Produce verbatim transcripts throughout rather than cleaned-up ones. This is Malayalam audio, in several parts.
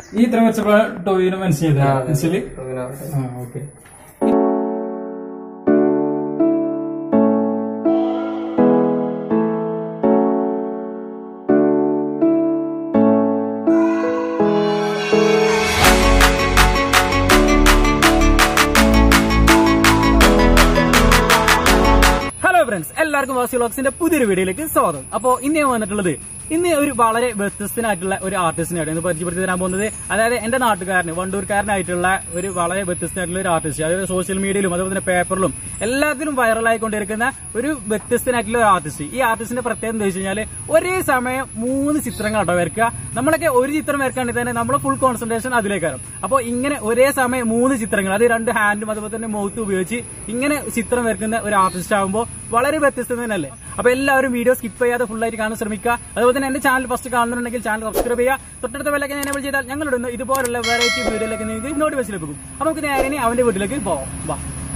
ഈ ഇത്ര വെച്ചപ്പോ ടോയിന് മനസ്സിലായി. ഓക്കെ. എല്ലാവർക്കും വാസി വ്ലോഗ്സിന്റെ പുതിയൊരു വീഡിയോയിലേക്ക് സ്വാഗതം. അപ്പോ ഇന്ന് ഞാൻ വന്നിട്ടുള്ളത് ഇന്ന് ഒരു വളരെ വ്യത്യസ്തനായിട്ടുള്ള ഒരു ആർട്ടിസ്റ്റിനാണ് ഇന്ന് പരിചയപ്പെടുത്തി തരാൻ പോകുന്നത്. അതായത് എന്റെ നാട്ടുകാരന് വണ്ടൂർക്കാരനായിട്ടുള്ള ഒരു വളരെ വ്യത്യസ്തനായിട്ടുള്ള ഒരു ആർട്ടിസ്റ്റ്, അതായത് സോഷ്യൽ മീഡിയയിലും അതുപോലെ തന്നെ പേപ്പറിലും എല്ലാത്തിലും വൈറലായിക്കൊണ്ടിരിക്കുന്ന ഒരു വ്യത്യസ്തനായിട്ടുള്ള ഒരു ആർട്ടിസ്റ്റ്. ഈ ആർട്ടിസ്റ്റിന്റെ പ്രത്യേകത എന്താ വെച്ച് കഴിഞ്ഞാൽ ഒരേ സമയം മൂന്ന് ചിത്രങ്ങളാട്ടോ വരയ്ക്കുക. നമ്മളൊക്കെ ഒരു ചിത്രം വരയ്ക്കുകയാണെങ്കിൽ തന്നെ നമ്മളെ ഫുൾ കോൺസെൻട്രേഷൻ അതിലേക്കാണ്. അപ്പോൾ ഇങ്ങനെ ഒരേ സമയം മൂന്ന് ചിത്രങ്ങൾ, അത് രണ്ട് ഹാൻഡും അതുപോലെ തന്നെ മൗത്ത് ഉപയോഗിച്ച് ഇങ്ങനെ ചിത്രം വരയ്ക്കുന്ന ഒരു ആർട്ടിസ്റ്റ് ആകുമ്പോൾ വളരെ വ്യത്യസ്തത തന്നെയല്ലേ. അപ്പൊ എല്ലാവരും വീഡിയോ സ്കിപ്പ് ചെയ്യാതെ ഫുൾ ആയിട്ട് കാണാൻ ശ്രമിക്കുക. അതുപോലെ തന്നെ എന്റെ ചാനൽ ഫസ്റ്റ് കാണുന്നുണ്ടെങ്കിൽ ചാനൽ സബ്സ്ക്രൈബ് ചെയ്യുക. തൊട്ടടുത്ത ബെല്ലൊക്കെ ഞാൻ എനേബിൾ ചെയ്താൽ ഞങ്ങളുടെ ഇതുപോലുള്ള വെറൈറ്റി വീഡിയോയിലേക്ക് നിങ്ങൾക്ക് നോട്ടിഫിക്കേഷൻ ലഭിക്കും. അപ്പൊ നമുക്ക് നേരെ അവന്റെ വീട്ടിലേക്ക് പോവാം. വാ.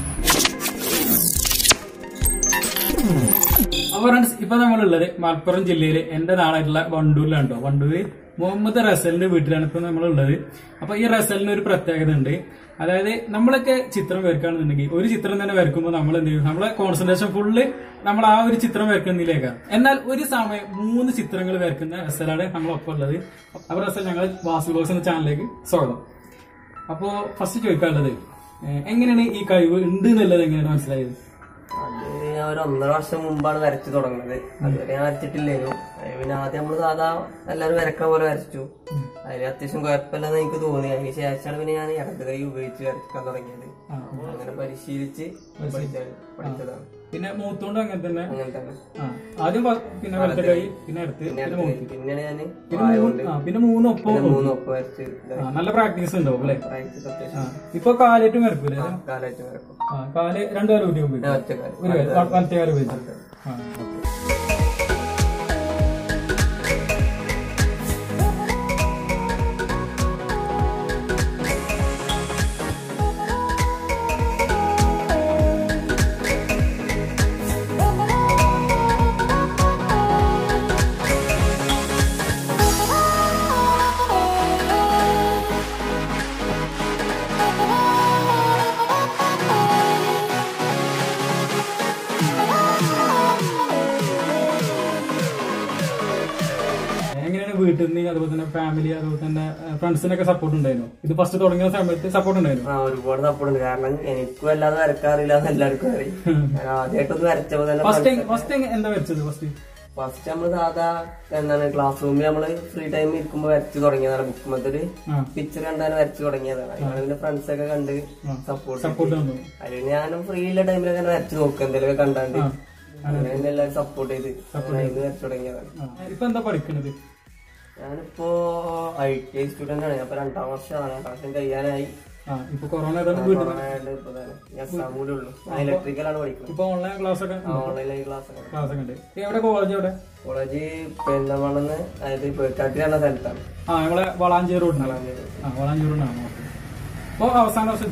അപ്പൊ ഫ്രണ്ട്സ്, ഇപ്പൊ നമ്മളുള്ളത് മലപ്പുറം ജില്ലയിലെ എന്റെ നാടായിട്ടുള്ള വണ്ടൂരിലാണ് കേട്ടോ. വണ്ടൂര് മുഹമ്മദ് റസലിന്റെ വീട്ടിലാണ് ഇപ്പൊ നമ്മളുള്ളത്. അപ്പൊ ഈ റസലിന് ഒരു പ്രത്യേകത ഉണ്ട്. അതായത് നമ്മളൊക്കെ ചിത്രം വരയ്ക്കുകയാണെന്നുണ്ടെങ്കിൽ ഒരു ചിത്രം തന്നെ വരയ്ക്കുമ്പോൾ നമ്മൾ എന്ത് ചെയ്യും, നമ്മളെ കോൺസെൻട്രേഷൻ ഫുള്ള് നമ്മൾ ആ ഒരു ചിത്രം വരയ്ക്കുന്നതിലേക്കാണ്. എന്നാൽ ഒരു സമയം മൂന്ന് ചിത്രങ്ങൾ വരയ്ക്കുന്ന റസലാണ് നമ്മളൊപ്പം ഉള്ളത്. അപ്പൊ റസൽ, ഞങ്ങൾ വാസി വ്ലോഗ്സ് എന്ന ചാനലിലേക്ക് സ്വാഗതം. അപ്പോ ഫസ്റ്റ് ചോദിക്കാനുള്ളത്, എങ്ങനെയാണ് ഈ കഴിവ് ഉണ്ട് എന്നുള്ളത് എങ്ങനെയാണ് മനസ്സിലായത്? അത് ഞാൻ ഒരു ഒന്നര വർഷം മുമ്പാണ് വരച്ചു തുടങ്ങുന്നത്. അതുവരെ ഞാൻ വരച്ചിട്ടില്ലേനു. പിന്നെ ആദ്യം നമ്മള് സാധാ എല്ലാവരും വരക്കണ പോലെ വരച്ചു. അതിൽ അത്യാവശ്യം കുഴപ്പമില്ലെന്ന് എനിക്ക് തോന്നി. അതിന് ശേഷമാണ് പിന്നെ ഞാൻ ഇടത് കൈ ഉപയോഗിച്ച് വരക്കാൻ തുടങ്ങിയത്. അങ്ങനെ പരിശീലിച്ച് പഠിച്ചതാണ്. പിന്നെ മൂത്തോണ്ട് അങ്ങനെ തന്നെ അങ്ങനെ തന്നെ ആദ്യം പിന്നെ വലത്തെ കൈ, പിന്നെ അടുത്ത്, പിന്നെ ഞാന് പിന്നെ മൂന്നൊപ്പം മൂന്നൊപ്പം വരച്ച് നല്ല പ്രാക്ടീസ് ഉണ്ടാവും അല്ലെ? പ്രാക്ടീസ് അത്യാവശ്യം. ഇപ്പൊ കാലേറ്റും വരക്കൂലേ? കാലായിട്ട് വരക്കും. കാല് രണ്ടുകാലം ഉപയോഗിക്കും, വലത്തെ കാലം ഉപയോഗിക്കും. വീട്ടിൽ നിന്ന് അതുപോലെ തന്നെ ഫാമിലി അതുപോലെ തന്നെ ഫ്രണ്ട്സിനൊക്കെ സപ്പോർട്ട് ഉണ്ടായിരുന്നു? ഇത് ഫസ്റ്റ് തുടങ്ങിയ സമയത്ത് സപ്പോർട്ട് ഉണ്ടായിരുന്നു? ആ, ഒരുപാട് സപ്പോർട്ട് ഉണ്ട്. കാരണം എനിക്കും അല്ലാതെ വരക്കാറില്ല എന്ന് എല്ലാവർക്കും അറിയും. ആദ്യമായിട്ടൊന്ന് വരച്ചപ്പോ തന്നെ ഫസ്റ്റ് എന്താ വരച്ചത്? ഫസ്റ്റ് ഫസ്റ്റ് നമ്മള് സാധാ എന്താണ് ക്ലാസ് റൂമിൽ നമ്മള് ഫ്രീ ടൈം ഇരിക്കുമ്പോ വരച്ചു തുടങ്ങിയതാണ്. ബുക്ക് മറ്റൊരു പിക്ചർ കണ്ടാണ് വരച്ചു തുടങ്ങിയതാണ്. അതിന്റെ ഫ്രണ്ട്സ് ഒക്കെ കണ്ട് സപ്പോർട്ട് സപ്പോർട്ട് അതിൽ ഞാനും ഫ്രീ ഉള്ള ടൈമിലൊക്കെ അങ്ങനെ വരച്ചു നോക്കുക, എന്തെങ്കിലും കണ്ടാണ്ട് അങ്ങനെ എല്ലാവരും സപ്പോർട്ട് ചെയ്ത് വരച്ചു തുടങ്ങിയതാണ്. ഇപ്പൊ എന്താ പഠിക്കുന്നത്? ഞാനിപ്പോ ഐ ടി ഐ സ്റ്റുഡന്റ് ആണ്. അപ്പൊ രണ്ടാം വർഷമാണ്. വർഷം കഴിയാനായി. ഇപ്പൊ കൊറോണ ഞാൻ കൂടെ ഉള്ളൂ. ഇലക്ട്രിക്കലാണ് പഠിക്കുന്നത്. ഇപ്പൊ ഓൺലൈൻ ക്ലാസ് ഒക്കെ ഓൺലൈൻ ക്ലാസ് ക്ലാസ് ഒക്കെ ഉണ്ട്. എവിടെ കോളേജ്? എവിടെ കോളേജ്? പെരുന്തമണ്ണെന്ന്, അതായത് പേക്കാട്ടിലുള്ള സ്ഥലത്താണ്. ആ, നമ്മളെ വളാഞ്ചേരി റോഡിനാണ്. വളാഞ്ചേരി റോഡിനാണ്. അപ്പൊ അവസാന വർഷം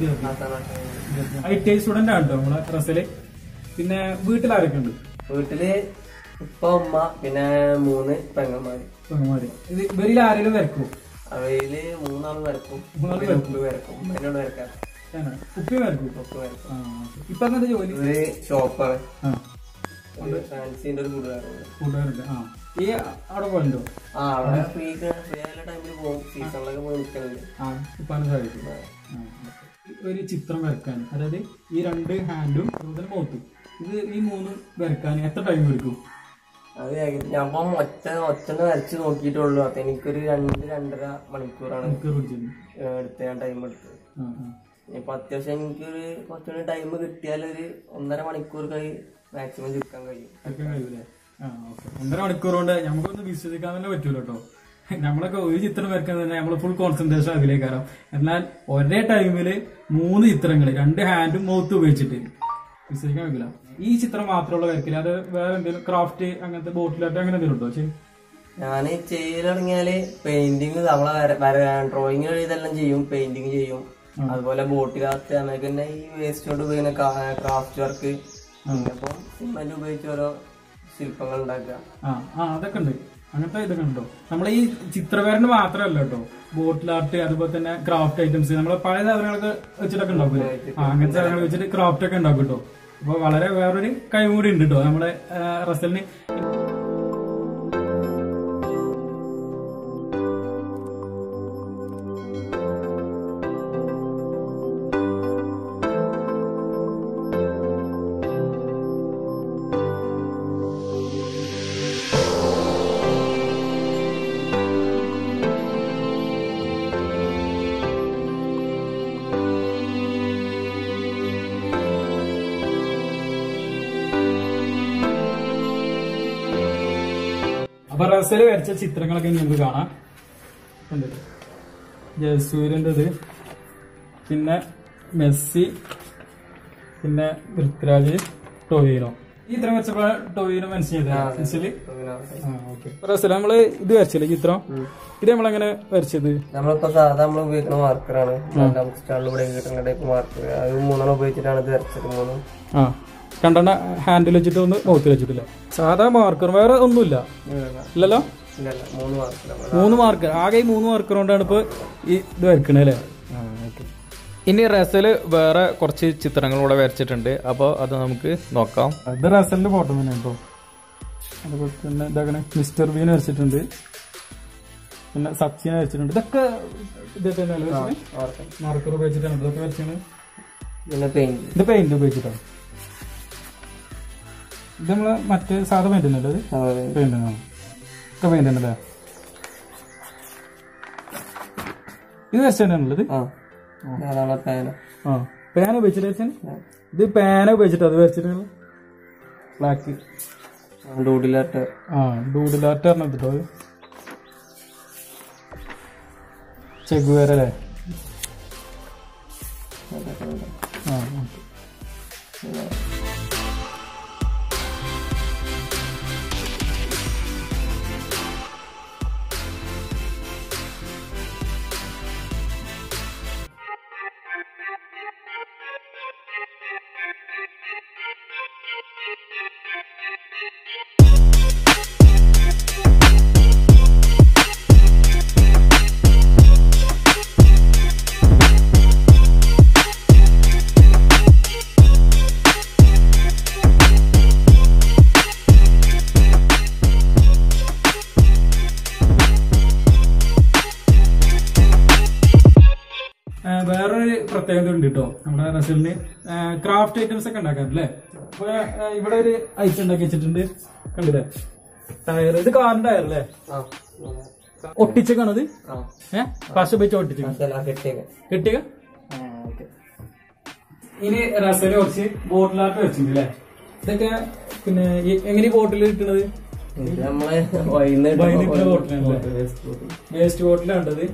ഐ ടി ഐ സ്റ്റുഡന്റ് ആണ് കേട്ടോ നമ്മളെ റസല്. പിന്നെ വീട്ടിലാരൊക്കെ ഉണ്ട്? വീട്ടില് ഉപ്പ, ഉമ്മ, പിന്നെ മൂന്ന് പെങ്ങന്മാര്. പെങ്ങന്മാര് ഇത് ഇവരിൽ ആരെങ്കിലും വരക്കും? അവയില് മൂന്നാളും വരക്കും. ഉപ്പ് വരക്കും. എന്നോട് വരക്കാം. ഉപ്പി വരക്കും. ഉപ്പ് വരക്കും. ഇപ്പൊ അങ്ങനത്തെ ജോലി? ഒരു ഷോപ്പാണ്. ഫാൻസിന്റെ ഒരു കൂട്ടുകാരുണ്ട്. കൂട്ടുകാരുണ്ട്. ആ, ഈ അവിടെ പോലുണ്ടോ? ആ, അവിടെ ഫ്രീ ഫ്രീ ആയുള്ള ടൈമിൽ പോകും. സീസണിലൊക്കെ പോയി നിൽക്കുന്നുണ്ട്. ആ, ഇപ്പാണ് സാധിക്കും. ഒരു ചിത്രം വരക്കാൻ, അതായത് ഈ രണ്ട് ഹാൻഡും അതുപോലെ മൗത്തും, ഇത് ഈ മൂന്നും വരക്കാൻ എത്ര ടൈം എടുക്കും? അത് ഞാൻ ഒറ്റ ഒറ്റന്ന് വരച്ച് നോക്കിയിട്ടുള്ളൂ. അത് എനിക്കൊരു രണ്ട് രണ്ടര മണിക്കൂറാണ് എടുത്ത് ഞാൻ ടൈം എടുത്തത്. ഇപ്പൊ അത്യാവശ്യം എനിക്കൊരു കുറച്ചുകൂടി ടൈം കിട്ടിയാലൊരു ഒന്നര മണിക്കൂർ കഴി മാക്സിമം ചുരുക്കാൻ കഴിയും. ഒന്നര മണിക്കൂർ കൊണ്ട് നമുക്കൊന്ന് വിശ്വസിക്കാൻ തന്നെ പറ്റൂല കേട്ടോ. നമ്മളൊക്കെ ഒരു ചിത്രം വരക്കാൻ തന്നെ നമ്മള് ഫുൾ കോൺസെൻട്രേഷൻ അതിലേക്കാരം. എന്നാൽ ഒരേ ടൈമില് മൂന്ന് ചിത്രങ്ങൾ രണ്ട് ഹാൻഡും മൗത്തും ഉപയോഗിച്ചിട്ട് വിശ്വസിക്കാൻ പറ്റില്ല. ഈ ചിത്രം മാത്രമുള്ള വരക്കില്ല, അത് വേറെ എന്തെങ്കിലും ക്രാഫ്റ്റ് അങ്ങനത്തെ ബോട്ടിലായിട്ട് അങ്ങനെ എന്തെങ്കിലും ഉണ്ടോ? ശരി, ഞാൻ ചെയ്യൽ തുടങ്ങിയാല് പെയിന്റിങ് നമ്മളെ ഡ്രോയിങ് ഇതെല്ലാം ചെയ്യും, പെയിന്റിങ് ചെയ്യും. അതുപോലെ ബോട്ടിലാർട്ട് നമുക്ക് തന്നെ ഈ വേസ്റ്റ് കൊണ്ട് ഉപയോഗിക്കുന്ന ക്രാഫ്റ്റ് വർക്ക്, പിന്നെ ഇപ്പം സിമെന്റ് ഉപയോഗിച്ച് ഓരോ ശില്പങ്ങൾ ഉണ്ടാക്കുക. അതൊക്കെ ഉണ്ട്. അങ്ങനത്തെ ഇതൊക്കെ ഉണ്ടോ? നമ്മളെ ഈ ചിത്രകാരന് മാത്രമല്ല കേട്ടോ, ബോട്ടിൽ ആർട്ട് അതുപോലെ തന്നെ ക്രാഫ്റ്റ് ഐറ്റംസ് നമ്മളെ പഴയ സാധനങ്ങളൊക്കെ വെച്ചിട്ടൊക്കെ ഉണ്ടാക്കും. ആ അങ്ങനത്തെ സാധനങ്ങൾ വെച്ചിട്ട് ക്രാഫ്റ്റ് ഒക്കെ ഉണ്ടാക്കും കേട്ടോ. അപ്പൊ വളരെ വേറൊരു കഴിവ് കൂടി ഉണ്ട് കേട്ടോ നമ്മുടെ റസലിന്. അപ്പൊ റസല് വരച്ച ചിത്രങ്ങളൊക്കെ നമുക്ക് കാണാം. ജയസൂര്യന്റെ ഇത്, പിന്നെ മെസ്സി, പിന്നെ പൃഥ്വിരാജ്, ടൊവിനോ. ഈ ചിത്രം വെച്ചപ്പോ ടൊവിനോ മനസ്സിലായി. റസൽ നമ്മള് ഇത് വരച്ചില്ലേ ചിത്രം, ഇത് നമ്മളെങ്ങനെ വരച്ചത്? നമ്മളിപ്പോ സാധാ നമ്മൾ ഉപയോഗിക്കുന്ന മാർക്കറാണ്, സ്റ്റാളിലൂടെ കിട്ടുന്ന ടൈപ്പ് മാർക്കർ. അത് മൂന്നെണ്ണം ഉപയോഗിച്ചിട്ടാണ് ഇത് വരച്ചത്. മൂന്നും ആ രണ്ടെണ്ണ ഹാൻഡിൽ വെച്ചിട്ട് ഒന്ന് മൗത്തിൽ വെച്ചിട്ടില്ല. സാധാ മാർക്കർ, വേറെ ഒന്നുമില്ല ഇല്ലല്ലോ? മൂന്ന് മാർക്കർ, ആകെ ഈ മൂന്ന് മാർക്കർ കൊണ്ടാണ് ഇപ്പൊ ഈ ഇത് വരക്കണേ അല്ലേ? ഇനി റസല് വേറെ കുറച്ച് ചിത്രങ്ങൾ കൂടെ വരച്ചിട്ടുണ്ട്, അപ്പൊ അത് നമുക്ക് നോക്കാം. ഇത് റസലിന്റെ ഫോട്ടോ തന്നെ കേട്ടോ. അതുപോലെ തന്നെ ഇതാക്കണേ മിസ്റ്റർ ബീൻ വരച്ചിട്ടുണ്ട്, പിന്നെ സച്ചിനെ വരച്ചിട്ടുണ്ട്. ഇതൊക്കെ ഇതൊക്കെ മാർക്കർ ഉപയോഗിച്ചിട്ടാണ് ഇതൊക്കെ വരച്ചാണ്. ഇത് പെയിന്റ് ഉപയോഗിച്ചിട്ടാണ്. ഇത് നമ്മള് മറ്റേ സാധാ പെയിന്റ് തന്നെ അല്ലേ? പെയിന്റ് ആണ്, ഒക്കെ പെയിന്റ് തന്നെയല്ലേ? ഇത് വരച്ചാണുള്ളത്. ആ പേന ഉപയോഗിച്ചിട്ട് വരച്ചാണ്. ഇത് പേന ഉപയോഗിച്ചിട്ട് അത് വരച്ചിട്ടുള്ളത് ബ്ലാക്ക് ഡൂഡിലാർട്ട്. ആ ഡൂഡിലാർട്ട് പറഞ്ഞിട്ടോ അത് ചെഗുവേര അല്ലേ? ആ വേറൊരു പ്രത്യേകത ഉണ്ട് കേട്ടോ നമ്മുടെ റസലിന്. ക്രാഫ്റ്റ് ഐറ്റംസ് ഒക്കെ ഉണ്ടാക്കാറില്ലേ? അപ്പൊ ഇവിടെ ഒരു ഐറ്റം ഉണ്ടാക്കി വെച്ചിട്ടുണ്ട്, കണ്ടില്ലേ? ടയർ, ഇത് കാറിന്റെ ടയർ അല്ലേ? ഒട്ടിച്ചേക്കാണത്. ഏഹ് പശ വെച്ച് ഒട്ടിച്ചേക്ക കെട്ടിയ. ഇനി റസല് കുറച്ച് ബോട്ടിലാർട്ട് വെച്ചിട്ടുണ്ട് അല്ലേ? ഇതൊക്കെ പിന്നെ എങ്ങനെ ബോട്ടിൽ കിട്ടുന്നത്? ബോട്ടിലല്ലേ? വേസ്റ്റ് ബോട്ടിലാണ് കണ്ടത്.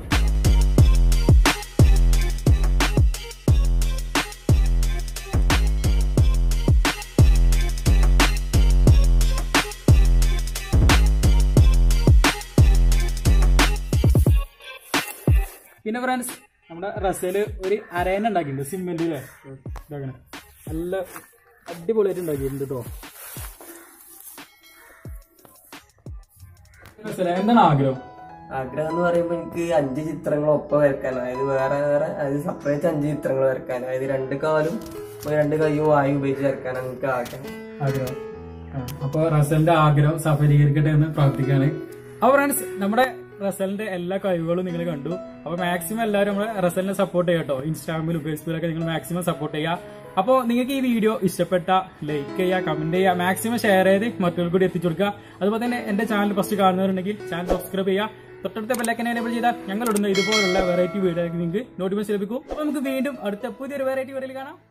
പിന്നെ ഫ്രണ്ട്സ് നമ്മുടെ റസല് ഒരു അരയന ഉണ്ടാക്കിയിട്ടുണ്ട് സിമെന്റ് അല്ലേ? ഇതാക്കണേ നല്ല അടിപൊളിയായിട്ട് ഉണ്ടാക്കിയിട്ടുണ്ട് കേട്ടോ. റസല എന്താണ് ആഗ്രഹം? ആഗ്രഹം എന്ന് പറയുമ്പോ എനിക്ക് അഞ്ച് ചിത്രങ്ങൾ ഒപ്പം വരക്കാൻ, അതായത് വേറെ വേറെ അതായത് സെപ്പറേറ്റ് അഞ്ച് ചിത്രങ്ങൾ വരക്കാൻ, അതായത് രണ്ട് കാലും രണ്ട് കൈയും വായു ഉപയോഗിച്ച് വരക്കാനാണ് എനിക്ക് ആഗ്രഹം. ആഗ്രഹം അപ്പൊ റസലിന്റെ ആഗ്രഹം സഫലീകരിക്കട്ടെ എന്ന് പ്രാർത്ഥിക്കാണ്. അപ്പൊ ഫ്രണ്ട്സ് നമ്മുടെ റസലിന്റെ എല്ലാ കഴിവുകളും നിങ്ങൾ കണ്ടു. അപ്പൊ മാക്സിമം എല്ലാവരും നമ്മളെ റസലിനെ സപ്പോർട്ട് ചെയ്യാം കേട്ടോ. ഇൻസ്റ്റാഗ്രാമിലും ഫേസ്ബുക്കിലൊക്കെ നിങ്ങൾ മാക്സിമം സപ്പോർട്ട് ചെയ്യുക. അപ്പോൾ നിങ്ങൾക്ക് ഈ വീഡിയോ ഇഷ്ടപ്പെട്ട ലൈക്ക് ചെയ്യുക, കമന്റ് ചെയ്യുക, മാക്സിമം ഷെയർ ചെയ്ത് മറ്റൊരു കൂടി എത്തിച്ചു കൊടുക്കുക. അതുപോലെ തന്നെ എന്റെ ചാനൽ ഫസ്റ്റ് കാണുന്നവരുണ്ടെങ്കിൽ ചാനൽ സബ്സ്ക്രൈബ് ചെയ്യുക. തൊട്ടടുത്ത ബെല്ലൈക്കൻ എനേബിൾ ചെയ്താൽ ഞങ്ങൾ ഇടുന്ന ഇതുപോലുള്ള വെറൈറ്റി വീഡിയോ നിങ്ങൾക്ക് നോട്ടിഫിക്കേഷൻ ലഭിക്കും. അപ്പോൾ നമുക്ക് വീണ്ടും അടുത്ത പുതിയൊരു വെറൈറ്റി വീഡിയോയിൽ കാണാം.